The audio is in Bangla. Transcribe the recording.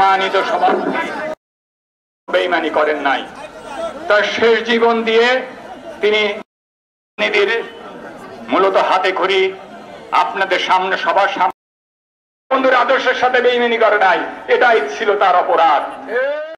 সম্মানিত সভাপতি বেঈমানি করেন নাই। তার শেষ জীবন দিয়ে তিনি মূলত হাতে খড়ি আপনাদের সামনে সবার সামনে বন্ধুর আদর্শের সাথে বেঈমানি করে নাই, এটাই ছিল তার অপরাধ।